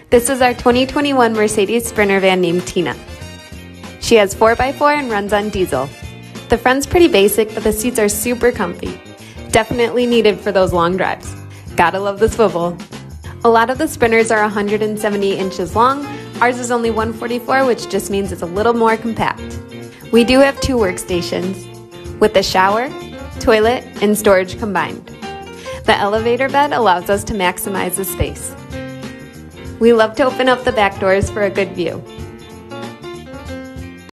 This is our 2021 Mercedes Sprinter van named Tina. She has 4x4 and runs on diesel. The front's pretty basic, but the seats are super comfy. Definitely needed for those long drives. Gotta love the swivel. A lot of the Sprinters are 170 inches long. Ours is only 144, which just means it's a little more compact. We do have 2 workstations, with a shower, toilet, and storage combined. The elevator bed allows us to maximize the space. We love to open up the back doors for a good view.